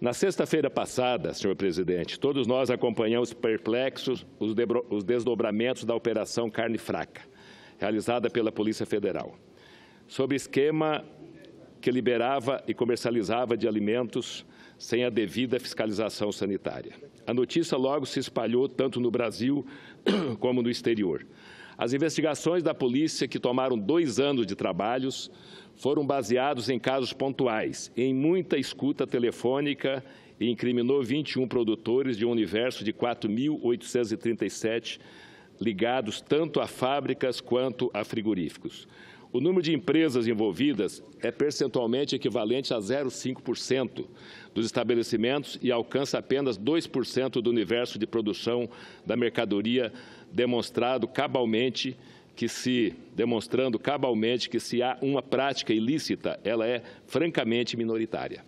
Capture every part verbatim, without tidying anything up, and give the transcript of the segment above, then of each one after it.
Na sexta-feira passada, senhor presidente, todos nós acompanhamos perplexos os desdobramentos da Operação Carne Fraca, realizada pela Polícia Federal, sob esquema que liberava e comercializava de alimentos sem a devida fiscalização sanitária. A notícia logo se espalhou tanto no Brasil como no exterior. As investigações da polícia, que tomaram dois anos de trabalhos, foram baseados em casos pontuais, em muita escuta telefônica e incriminou vinte e um produtores de um universo de quatro mil oitocentos e trinta e sete ligados tanto a fábricas quanto a frigoríficos. O número de empresas envolvidas é percentualmente equivalente a zero vírgula cinco por cento dos estabelecimentos e alcança apenas dois por cento do universo de produção da mercadoria, demonstrado cabalmente que se, demonstrando cabalmente que se há uma prática ilícita, ela é francamente minoritária.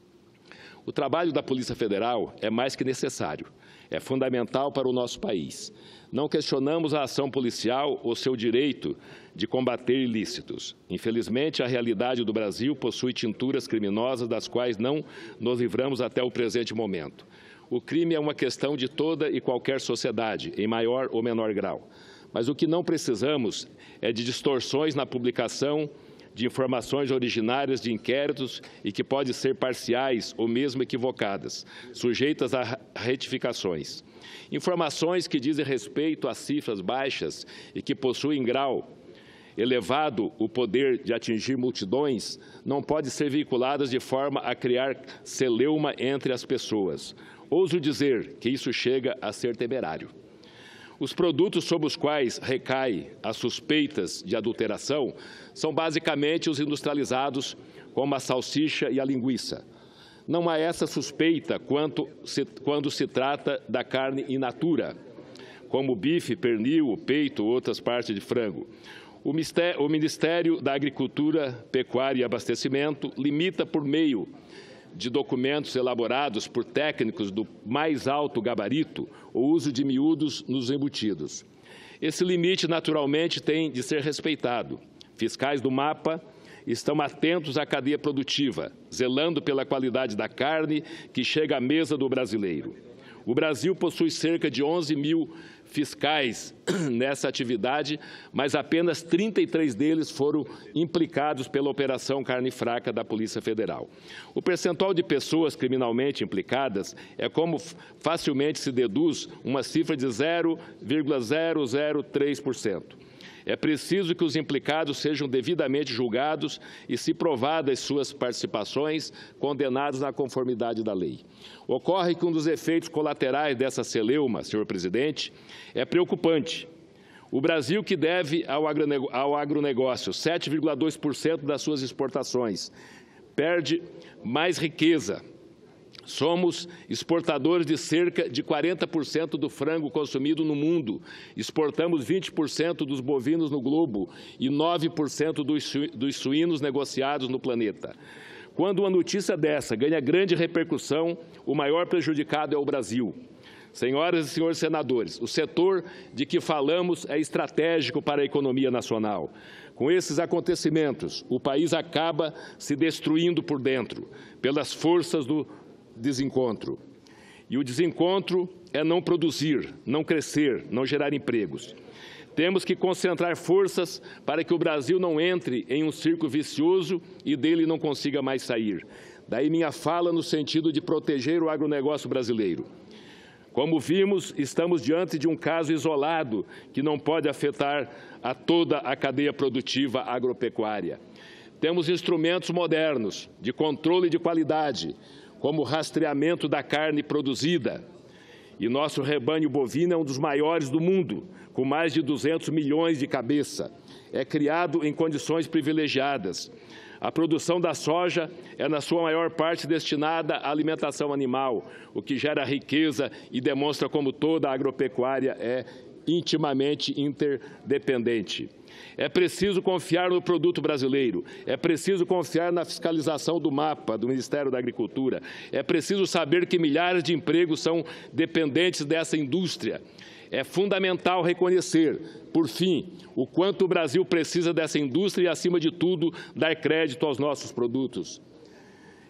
O trabalho da Polícia Federal é mais que necessário, é fundamental para o nosso país. Não questionamos a ação policial ou seu direito de combater ilícitos. Infelizmente, a realidade do Brasil possui tinturas criminosas das quais não nos livramos até o presente momento. O crime é uma questão de toda e qualquer sociedade, em maior ou menor grau. Mas o que não precisamos é de distorções na publicação de informações originárias de inquéritos e que podem ser parciais ou mesmo equivocadas, sujeitas a retificações. Informações que dizem respeito a cifras baixas e que possuem grau elevado o poder de atingir multidões não podem ser veiculadas de forma a criar celeuma entre as pessoas. Ouso dizer que isso chega a ser temerário. Os produtos sobre os quais recai as suspeitas de adulteração são basicamente os industrializados, como a salsicha e a linguiça. Não há essa suspeita quanto se, quando se trata da carne in natura, como o bife, pernil, peito ou outras partes de frango. O Ministério, o Ministério da Agricultura, Pecuária e Abastecimento limita por meio de documentos elaborados por técnicos do mais alto gabarito o uso de miúdos nos embutidos. Esse limite, naturalmente, tem de ser respeitado. Fiscais do MAPA estão atentos à cadeia produtiva, zelando pela qualidade da carne que chega à mesa do brasileiro. O Brasil possui cerca de onze mil fiscais nessa atividade, mas apenas trinta e três deles foram implicados pela Operação Carne Fraca da Polícia Federal. O percentual de pessoas criminalmente implicadas é, como facilmente se deduz, uma cifra de zero vírgula zero zero três por cento. É preciso que os implicados sejam devidamente julgados e, se provadas suas participações, condenados na conformidade da lei. Ocorre que um dos efeitos colaterais dessa celeuma, senhor presidente, é preocupante. O Brasil, que deve ao agronegócio sete vírgula dois por cento das suas exportações, perde mais riqueza. Somos exportadores de cerca de quarenta por cento do frango consumido no mundo. Exportamos vinte por cento dos bovinos no globo e nove por cento dos suínos negociados no planeta. Quando uma notícia dessa ganha grande repercussão, o maior prejudicado é o Brasil. Senhoras e senhores senadores, o setor de que falamos é estratégico para a economia nacional. Com esses acontecimentos, o país acaba se destruindo por dentro, pelas forças do desencontro. E o desencontro é não produzir, não crescer, não gerar empregos. Temos que concentrar forças para que o Brasil não entre em um círculo vicioso e dele não consiga mais sair. Daí minha fala no sentido de proteger o agronegócio brasileiro. Como vimos, estamos diante de um caso isolado que não pode afetar a toda a cadeia produtiva agropecuária. Temos instrumentos modernos de controle de qualidade, como o rastreamento da carne produzida. E nosso rebanho bovino é um dos maiores do mundo, com mais de duzentos milhões de cabeça. É criado em condições privilegiadas. A produção da soja é, na sua maior parte, destinada à alimentação animal, o que gera riqueza e demonstra como toda a agropecuária é intimamente interdependente. É preciso confiar no produto brasileiro, é preciso confiar na fiscalização do MAPA, do Ministério da Agricultura, é preciso saber que milhares de empregos são dependentes dessa indústria. É fundamental reconhecer, por fim, o quanto o Brasil precisa dessa indústria e, acima de tudo, dar crédito aos nossos produtos.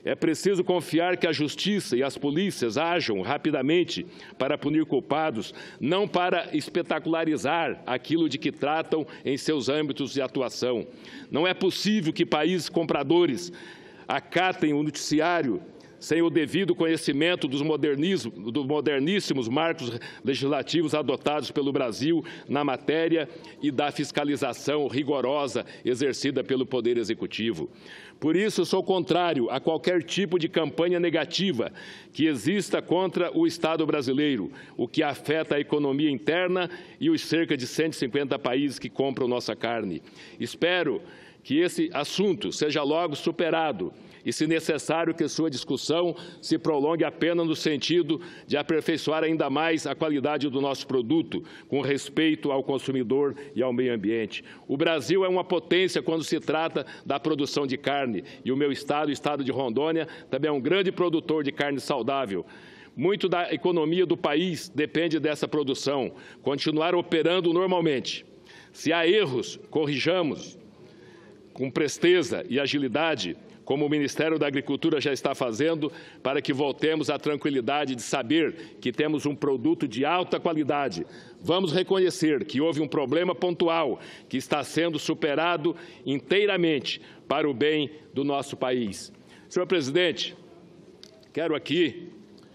É preciso confiar que a Justiça e as polícias ajam rapidamente para punir culpados, não para espetacularizar aquilo de que tratam em seus âmbitos de atuação. Não é possível que países compradores acatem o noticiário sem o devido conhecimento dos, modernismo, dos moderníssimos marcos legislativos adotados pelo Brasil na matéria e da fiscalização rigorosa exercida pelo Poder Executivo. Por isso, sou contrário a qualquer tipo de campanha negativa que exista contra o Estado brasileiro, o que afeta a economia interna e os cerca de cento e cinquenta países que compram nossa carne. Espero que esse assunto seja logo superado e, se necessário, que sua discussão se prolongue apenas no sentido de aperfeiçoar ainda mais a qualidade do nosso produto, com respeito ao consumidor e ao meio ambiente. O Brasil é uma potência quando se trata da produção de carne, e o meu estado, o estado de Rondônia, também é um grande produtor de carne saudável. Muito da economia do país depende dessa produção. Continuar operando normalmente. Se há erros, corrijamos com presteza e agilidade, como o Ministério da Agricultura já está fazendo, para que voltemos à tranquilidade de saber que temos um produto de alta qualidade. Vamos reconhecer que houve um problema pontual que está sendo superado inteiramente para o bem do nosso país. Senhor Presidente, quero aqui,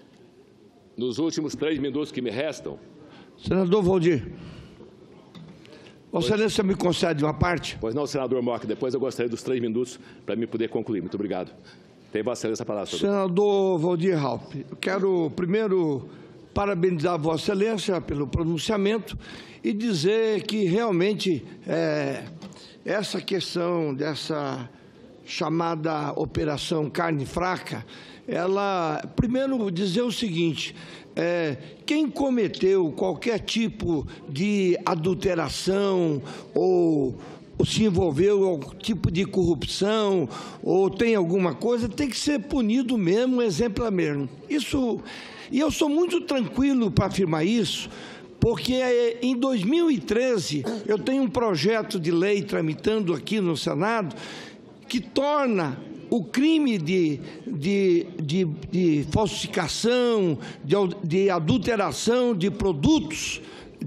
nos últimos três minutos que me restam... Senador Valdir, Vossa Excelência me concede uma parte? Pois não, senador Moca, depois eu gostaria dos três minutos para me poder concluir. Muito obrigado. Tem Vossa Excelência a palavra, senador. Senador Valdir Raupp, eu quero primeiro parabenizar Vossa Excelência pelo pronunciamento e dizer que realmente é, essa questão dessa chamada Operação Carne Fraca, ela, primeiro dizer o seguinte, é, quem cometeu qualquer tipo de adulteração ou, ou se envolveu em algum tipo de corrupção ou tem alguma coisa, tem que ser punido mesmo, exemplar mesmo. Isso, e eu sou muito tranquilo para afirmar isso, porque em dois mil e treze eu tenho um projeto de lei tramitando aqui no Senado que torna o crime de, de, de, de falsificação, de, de adulteração de produtos,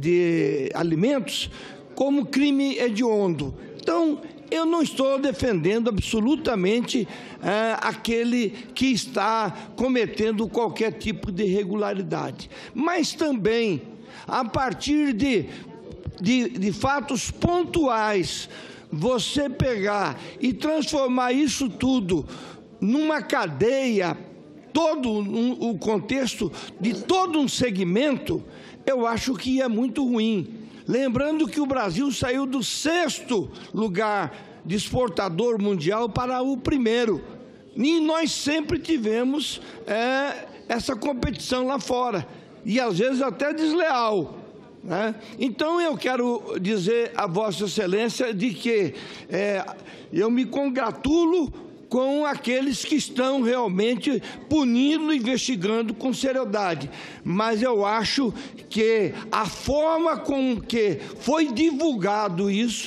de alimentos, como crime hediondo. Então, eu não estou defendendo absolutamente é, aquele que está cometendo qualquer tipo de irregularidade. Mas também, a partir de, de, de fatos pontuais, você pegar e transformar isso tudo numa cadeia, todo um, o contexto de todo um segmento, eu acho que é muito ruim. Lembrando que o Brasil saiu do sexto lugar de exportador mundial para o primeiro. E nós sempre tivemos é, essa competição lá fora, e às vezes até desleal. Né? Então, eu quero dizer a Vossa Excelência de que é, eu me congratulo com aqueles que estão realmente punindo e investigando com seriedade. Mas eu acho que a forma com que foi divulgado isso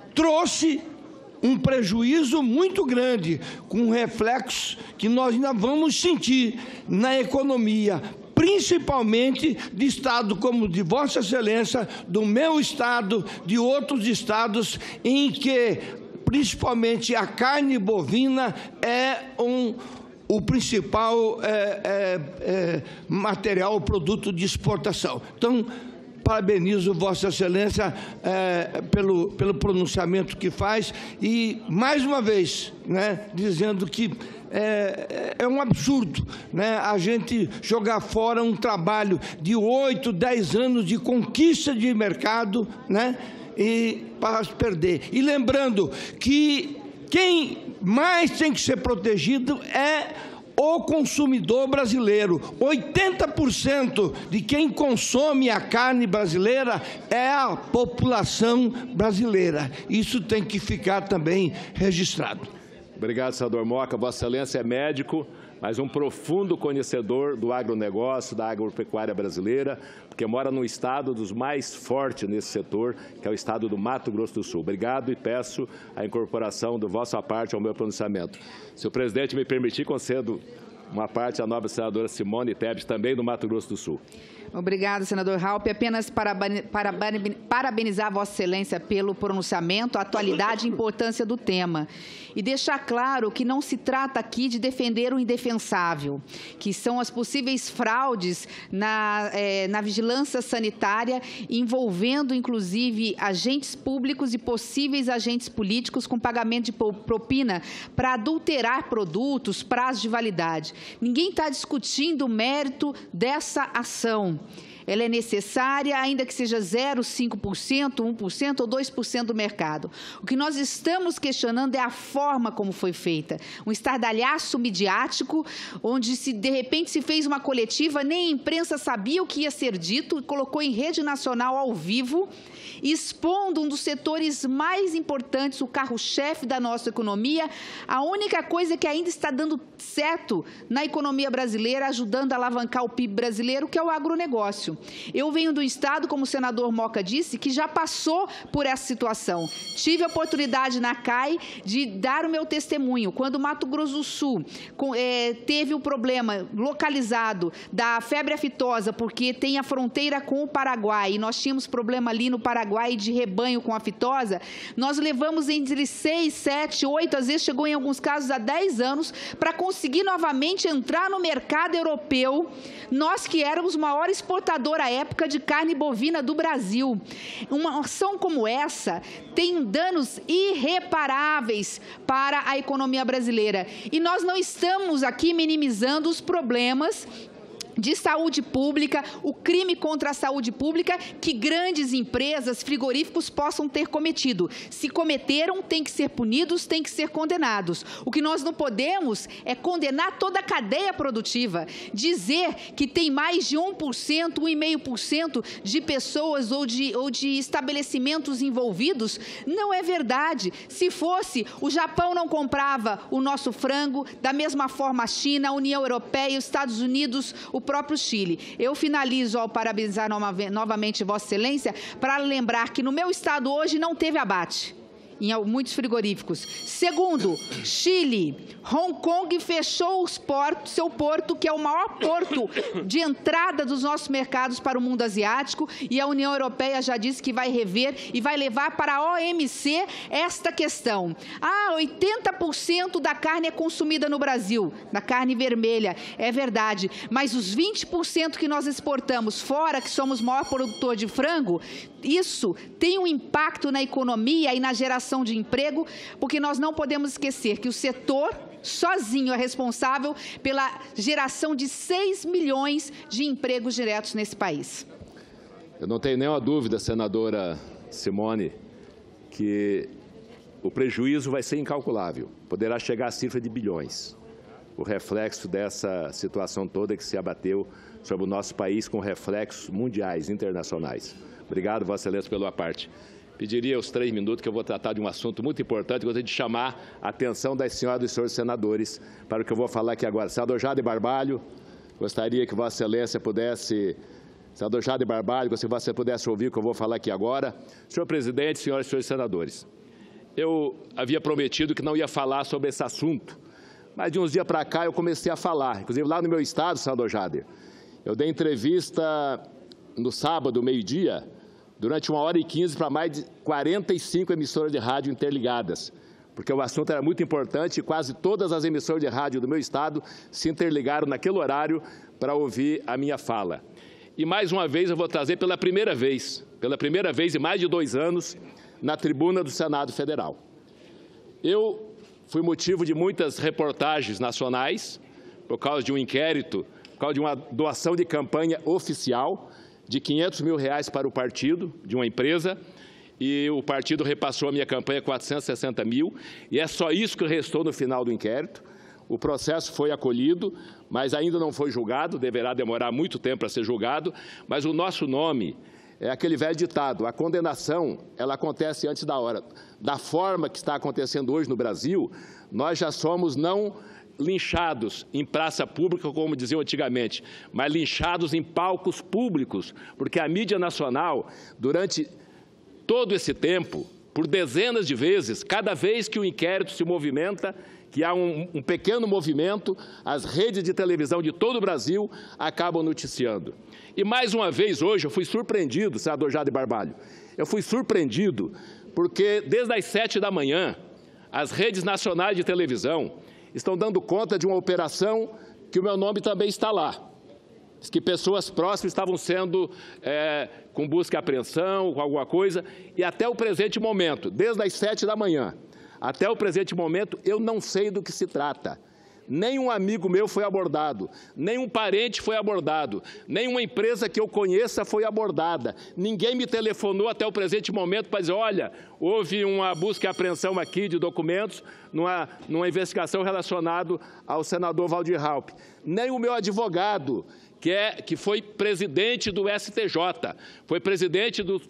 trouxe um prejuízo muito grande, com reflexos que nós ainda vamos sentir na economia, principalmente de estado como de Vossa Excelência, do meu estado, de outros estados, em que principalmente a carne bovina é um, o principal é, é, é, material, produto de exportação. Então, parabenizo Vossa Excelência é, pelo, pelo pronunciamento que faz e, mais uma vez, né, dizendo que É, é um absurdo, né, a gente jogar fora um trabalho de oito, dez anos de conquista de mercado, né, e para perder. E lembrando que quem mais tem que ser protegido é o consumidor brasileiro. oitenta por cento de quem consome a carne brasileira é a população brasileira. Isso tem que ficar também registrado. Obrigado, senador Moca. Vossa Excelência é médico, mas um profundo conhecedor do agronegócio, da agropecuária brasileira, porque mora num estado dos mais fortes nesse setor, que é o estado do Mato Grosso do Sul. Obrigado e peço a incorporação da vossa parte ao meu pronunciamento. Se o presidente me permitir, concedo uma parte à nobre senadora Simone Tebet, também do Mato Grosso do Sul. Obrigada, senador Raupp. Apenas para parabenizar Vossa Excelência pelo pronunciamento, a atualidade e importância do tema. E deixar claro que não se trata aqui de defender o indefensável, que são as possíveis fraudes na, eh, na vigilância sanitária, envolvendo, inclusive, agentes públicos e possíveis agentes políticos com pagamento de propina para adulterar produtos, prazo de validade. Ninguém está discutindo o mérito dessa ação. Ela é necessária, ainda que seja zero vírgula cinco por cento, um por cento ou dois por cento do mercado. O que nós estamos questionando é a forma como foi feita. Um estardalhaço midiático, onde se, de repente se fez uma coletiva, nem a imprensa sabia o que ia ser dito, e colocou em rede nacional ao vivo, expondo um dos setores mais importantes, o carro-chefe da nossa economia, a única coisa que ainda está dando certo na economia brasileira, ajudando a alavancar o P I B brasileiro, que é o agronegócio. Eu venho do estado, como o senador Moca disse, que já passou por essa situação. Tive a oportunidade na C A I de dar o meu testemunho. Quando o Mato Grosso do Sul com, é, teve o problema localizado da febre aftosa, porque tem a fronteira com o Paraguai, e nós tínhamos problema ali no Paraguai de rebanho com a aftosa, nós levamos entre seis, sete, oito, às vezes chegou em alguns casos a dez anos, para conseguir novamente entrar no mercado europeu, nós que éramos o maior exportador à época de carne bovina do Brasil. Uma ação como essa tem danos irreparáveis para a economia brasileira. E nós não estamos aqui minimizando os problemas de saúde pública, o crime contra a saúde pública que grandes empresas, frigoríficos possam ter cometido. Se cometeram, têm que ser punidos, têm que ser condenados. O que nós não podemos é condenar toda a cadeia produtiva. Dizer que tem mais de um por cento, um vírgula cinco por cento de pessoas ou de, ou de estabelecimentos envolvidos não é verdade. Se fosse, o Japão não comprava o nosso frango, da mesma forma a China, a União Europeia, os Estados Unidos, o próprio Chile. Eu finalizo ao parabenizar novamente Vossa Excelência para lembrar que no meu estado hoje não teve abate em muitos frigoríficos. Segundo, Chile, Hong Kong fechou os portos, seu porto, que é o maior porto de entrada dos nossos mercados para o mundo asiático, e a União Europeia já disse que vai rever e vai levar para a O M C esta questão. Ah, oitenta por cento da carne é consumida no Brasil, da carne vermelha, é verdade, mas os vinte por cento que nós exportamos fora, que somos o maior produtor de frango, isso tem um impacto na economia e na geração de emprego, porque nós não podemos esquecer que o setor sozinho é responsável pela geração de seis milhões de empregos diretos nesse país. Eu não tenho nenhuma dúvida, senadora Simone, que o prejuízo vai ser incalculável, poderá chegar à cifra de bilhões. O reflexo dessa situação toda que se abateu sobre o nosso país com reflexos mundiais, internacionais. Obrigado, Vossa Excelência, pela parte. Pediria os três minutos, que eu vou tratar de um assunto muito importante, gostaria de chamar a atenção das senhoras e dos senhores senadores para o que eu vou falar aqui agora. Senador Jade Barbalho, gostaria que Vossa Excelência pudesse... Senador Jade Barbalho, gostaria que Vossa Excelência pudesse ouvir o que eu vou falar aqui agora. Senhor presidente, senhoras e senhores senadores, eu havia prometido que não ia falar sobre esse assunto, mas de uns dias para cá eu comecei a falar, inclusive lá no meu estado, senador Jade. Eu dei entrevista no sábado, meio-dia, durante uma hora e quinze para mais de quarenta e cinco emissoras de rádio interligadas, porque o assunto era muito importante e quase todas as emissoras de rádio do meu estado se interligaram naquele horário para ouvir a minha fala. E mais uma vez eu vou trazer pela primeira vez, pela primeira vez em mais de dois anos, na tribuna do Senado Federal. Eu fui motivo de muitas reportagens nacionais, por causa de um inquérito, por causa de uma doação de campanha oficial, de quinhentos mil reais para o partido, de uma empresa, e o partido repassou a minha campanha quatrocentos e sessenta mil, e é só isso que restou no final do inquérito. O processo foi acolhido, mas ainda não foi julgado, deverá demorar muito tempo para ser julgado, mas o nosso nome é aquele velho ditado, a condenação, ela acontece antes da hora. Da forma que está acontecendo hoje no Brasil, nós já somos não linchados em praça pública, como diziam antigamente, mas linchados em palcos públicos, porque a mídia nacional, durante todo esse tempo, por dezenas de vezes, cada vez que o inquérito se movimenta, que há um, um pequeno movimento, as redes de televisão de todo o Brasil acabam noticiando. E mais uma vez hoje eu fui surpreendido, senador Jade Barbalho, eu fui surpreendido porque desde as sete da manhã as redes nacionais de televisão estão dando conta de uma operação que o meu nome também está lá. Diz que pessoas próximas estavam sendo é, com busca e apreensão, com alguma coisa, e até o presente momento, desde as sete da manhã, até o presente momento, eu não sei do que se trata. Nenhum amigo meu foi abordado, nenhum parente foi abordado, nenhuma empresa que eu conheça foi abordada. Ninguém me telefonou até o presente momento para dizer, olha, houve uma busca e apreensão aqui de documentos numa, numa investigação relacionada ao senador Waldir Raupp. Nem o meu advogado, que, é, que foi presidente do S T J, foi presidente do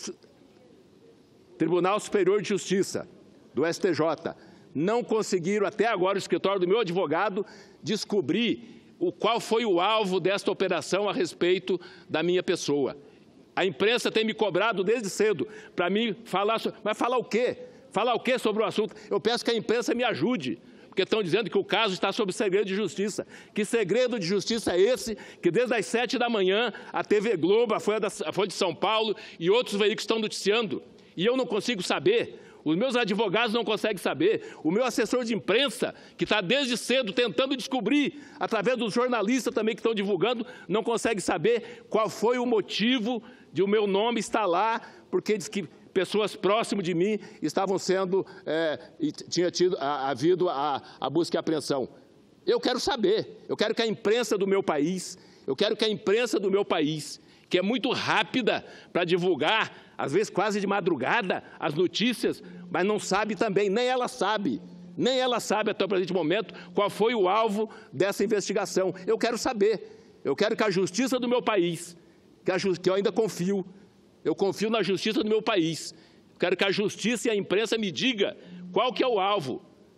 Tribunal Superior de Justiça, do S T J, não conseguiram até agora o escritório do meu advogado descobrir o qual foi o alvo desta operação a respeito da minha pessoa. A imprensa tem me cobrado desde cedo para mim falar, sobre, mas falar o quê? Falar o quê sobre o assunto? Eu peço que a imprensa me ajude, porque estão dizendo que o caso está sob segredo de justiça. Que segredo de justiça é esse que desde as sete da manhã a T V Globo, a Folha, da, a Folha de São Paulo e outros veículos estão noticiando e eu não consigo saber? Os meus advogados não conseguem saber, o meu assessor de imprensa, que está desde cedo tentando descobrir, através dos jornalistas também que estão divulgando, não consegue saber qual foi o motivo de o meu nome estar lá, porque diz que pessoas próximas de mim estavam sendo, é, e tinha tido, a, havido a, a busca e apreensão. Eu quero saber, eu quero que a imprensa do meu país, eu quero que a imprensa do meu país, que é muito rápida para divulgar, às vezes quase de madrugada, as notícias, mas não sabe também, nem ela sabe, nem ela sabe até o presente momento qual foi o alvo dessa investigação. Eu quero saber, eu quero que a justiça do meu país, que, a, que eu ainda confio, eu confio na justiça do meu país, eu quero que a justiça e a imprensa me digam qual que é o alvo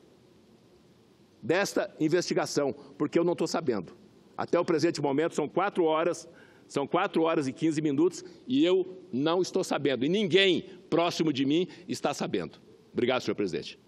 desta investigação, porque eu não estou sabendo. Até o presente momento são quatro horas, São quatro horas e quinze minutos e eu não estou sabendo. E ninguém próximo de mim está sabendo. Obrigado, senhor presidente.